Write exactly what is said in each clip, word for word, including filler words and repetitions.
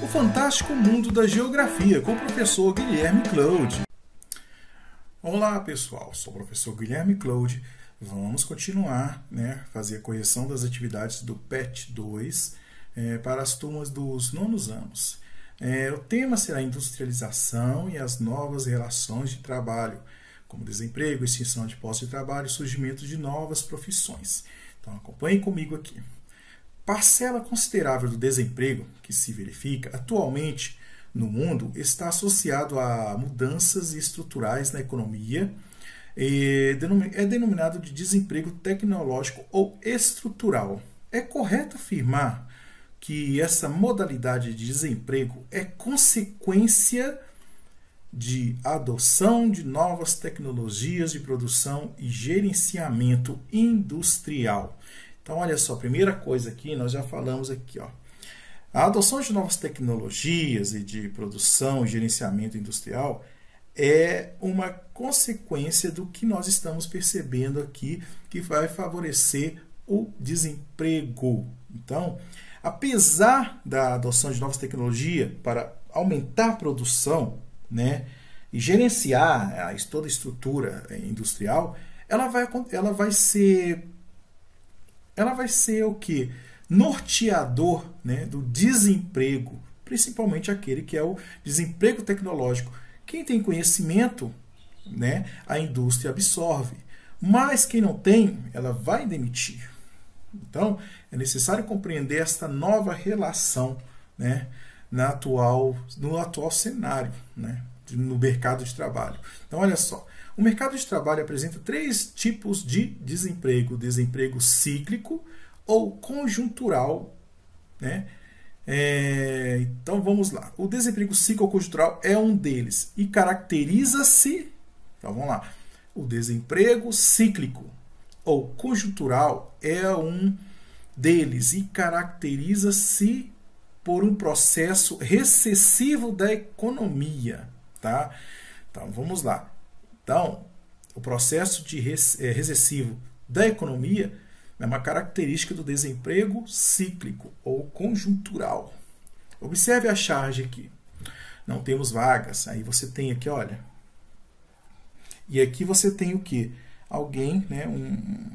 fantástico mundo da geografia com o professor Guilherme Claude. Olá pessoal, sou o professor Guilherme Claude. Vamos continuar, né, fazer a correção das atividades do P E T dois é, para as turmas dos nonos anos. É, o tema será industrialização e as novas relações de trabalho, como desemprego, extinção de postos de trabalho e surgimento de novas profissões. Então acompanhem comigo aqui. Parcela considerável do desemprego que se verifica atualmente no mundo está associado a mudanças estruturais na economia. É denominado de desemprego tecnológico ou estrutural. É correto afirmar que essa modalidade de desemprego é consequência de adoção de novas tecnologias de produção e gerenciamento industrial. Então, olha só, a primeira coisa aqui, nós já falamos aqui, ó. A adoção de novas tecnologias e de produção e gerenciamento industrial é uma consequência do que nós estamos percebendo aqui, que vai favorecer o desemprego. Então, apesar da adoção de novas tecnologias para aumentar a produção, né, e gerenciar a, toda a estrutura industrial, ela vai, ela vai ser... ela vai ser o que? Norteador, né, do desemprego, principalmente aquele que é o desemprego tecnológico. Quem tem conhecimento, né, a indústria absorve, mas quem não tem, ela vai demitir. Então, é necessário compreender esta nova relação, né, na atual, no atual cenário, né, no mercado de trabalho. Então, olha só. O mercado de trabalho apresenta três tipos de desemprego: desemprego cíclico ou conjuntural, né? É, então vamos lá. O desemprego cíclico ou conjuntural é um deles e caracteriza-se. Então vamos lá. O desemprego cíclico ou conjuntural é um deles e caracteriza-se por um processo recessivo da economia, tá? Então vamos lá. Então, o processo de recessivo da economia é uma característica do desemprego cíclico ou conjuntural. Observe a charge aqui. Não temos vagas. Aí você tem aqui, olha. E aqui você tem o quê? Alguém, né, um,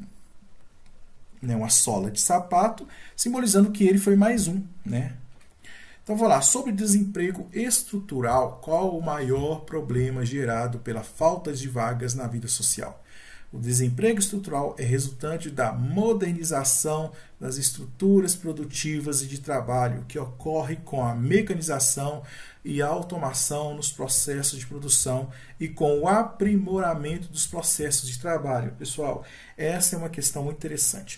né, uma sola de sapato, simbolizando que ele foi mais um, né? Então, vou lá. Sobre desemprego estrutural, qual o maior problema gerado pela falta de vagas na vida social? O desemprego estrutural é resultante da modernização das estruturas produtivas e de trabalho que ocorre com a mecanização e a automação nos processos de produção e com o aprimoramento dos processos de trabalho. Pessoal, essa é uma questão muito interessante.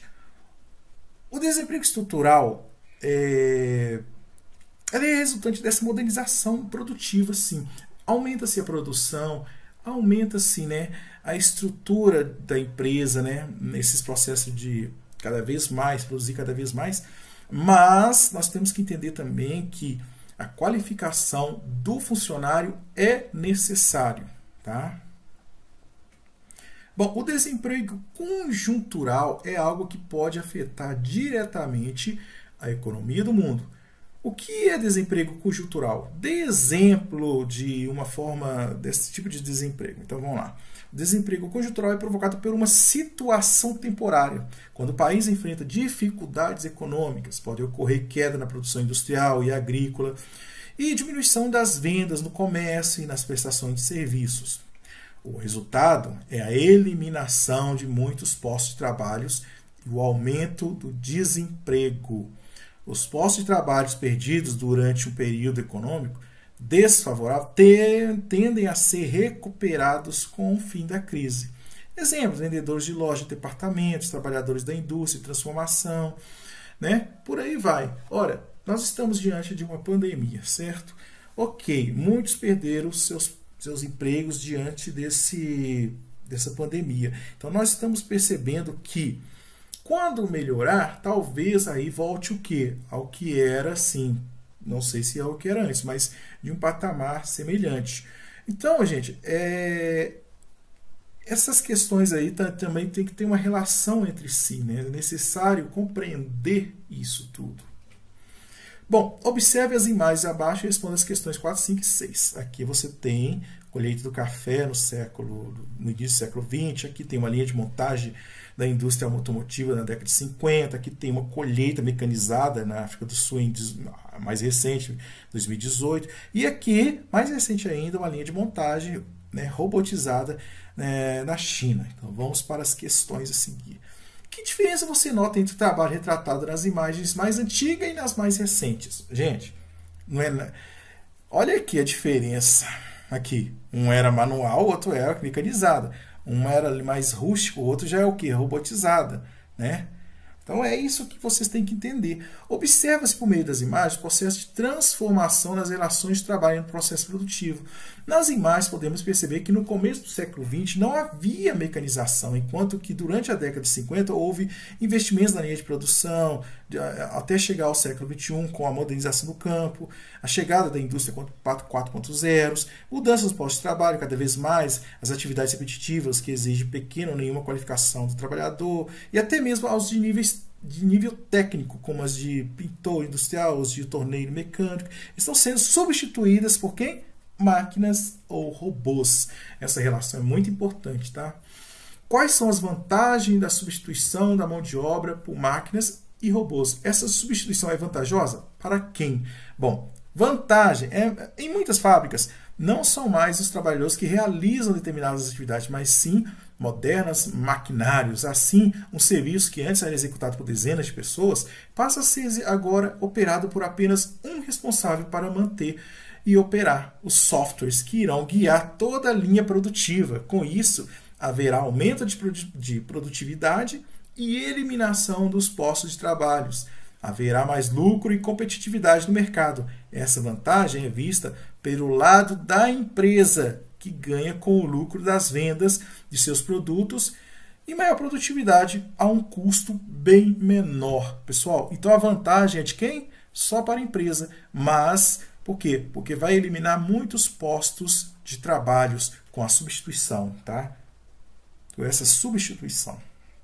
O desemprego estrutural é... ela é resultante dessa modernização produtiva, sim. Aumenta-se a produção, aumenta-se, né, a estrutura da empresa, né, nesses processos de cada vez mais, produzir cada vez mais, mas nós temos que entender também que a qualificação do funcionário é necessário, tá? Bom, o desemprego conjuntural é algo que pode afetar diretamente a economia do mundo. O que é desemprego conjuntural? Dê exemplo de uma forma desse tipo de desemprego. Então vamos lá. O desemprego conjuntural é provocado por uma situação temporária. Quando o país enfrenta dificuldades econômicas, pode ocorrer queda na produção industrial e agrícola e diminuição das vendas no comércio e nas prestações de serviços. O resultado é a eliminação de muitos postos de trabalho e o aumento do desemprego. Os postos de trabalho perdidos durante um período econômico desfavorável tendem a ser recuperados com o fim da crise. Exemplos: vendedores de lojas de departamentos, trabalhadores da indústria, transformação, né? Por aí vai. Ora, nós estamos diante de uma pandemia, certo? Ok, muitos perderam seus, seus empregos diante desse, dessa pandemia. Então, nós estamos percebendo que quando melhorar, talvez aí volte o quê? Ao que era, assim, não sei se é o que era antes, mas de um patamar semelhante. Então, gente, é... essas questões aí tá, também tem que ter uma relação entre si, né? É necessário compreender isso tudo. Bom, observe as imagens abaixo e responda as questões quatro, cinco e seis. Aqui você tem colheita do café no século, no início do século vinte, aqui tem uma linha de montagem da indústria automotiva na década de cinquenta, aqui tem uma colheita mecanizada na África do Sul, em, mais recente, dois mil e dezoito, e aqui, mais recente ainda, uma linha de montagem, né, robotizada, né, na China. Então vamos para as questões a seguir. Que diferença você nota entre o trabalho retratado nas imagens mais antigas e nas mais recentes? Gente, não é... olha aqui a diferença. Aqui, um era manual, o outro era mecanizada. Um era mais rústico, o outro já é o quê? Robotizada, né? Então é isso que vocês têm que entender. Observa-se por meio das imagens o processo de transformação das relações de trabalho no processo produtivo. Nas imagens podemos perceber que no começo do século vinte não havia mecanização, enquanto que durante a década de cinquenta houve investimentos na linha de produção, até chegar ao século vinte e um com a modernização do campo, a chegada da indústria quatro ponto zero, mudanças nos postos de trabalho, cada vez mais as atividades repetitivas que exigem pequena ou nenhuma qualificação do trabalhador, e até mesmo aos de níveis de nível técnico, como as de pintor industrial, as de torneiro mecânico, estão sendo substituídas por quem? Máquinas ou robôs. Essa relação é muito importante, tá? Quais são as vantagens da substituição da mão de obra por máquinas e robôs? Essa substituição é vantajosa para quem? Bom, vantagem é, em muitas fábricas não são mais os trabalhadores que realizam determinadas atividades, mas sim modernos maquinários. Assim, um serviço que antes era executado por dezenas de pessoas passa a ser agora operado por apenas um responsável para manter e operar os softwares que irão guiar toda a linha produtiva. Com isso, haverá aumento de produtividade e eliminação dos postos de trabalho. Haverá mais lucro e competitividade no mercado. Essa vantagem é vista pelo lado da empresa, que ganha com o lucro das vendas de seus produtos e maior produtividade a um custo bem menor. Pessoal, então a vantagem é de quem? Só para a empresa. Mas, por quê? Porque vai eliminar muitos postos de trabalhos com a substituição, tá? Com essa substituição.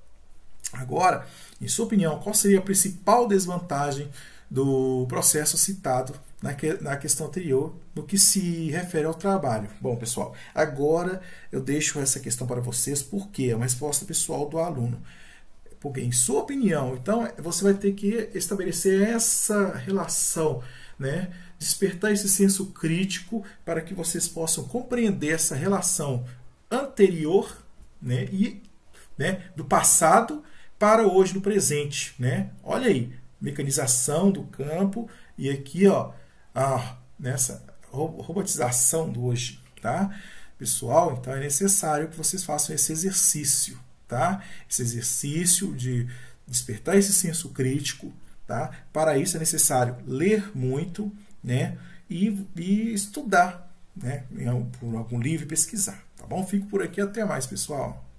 Agora, em sua opinião, qual seria a principal desvantagem do processo citado na, que, na questão anterior, no que se refere ao trabalho? Bom, pessoal, agora eu deixo essa questão para vocês, porque é uma resposta pessoal do aluno. Porque, em sua opinião, então, você vai ter que estabelecer essa relação, né? Despertar esse senso crítico para que vocês possam compreender essa relação anterior, né? E, né? do passado para hoje, no presente, né? Olha aí, mecanização do campo e aqui, ó, a, nessa robotização do hoje, tá? Pessoal, então é necessário que vocês façam esse exercício, tá? Esse exercício de despertar esse senso crítico, tá? Para isso é necessário ler muito, né? E, e estudar, né? Por algum livro e pesquisar, tá bom? Fico por aqui, até mais, pessoal.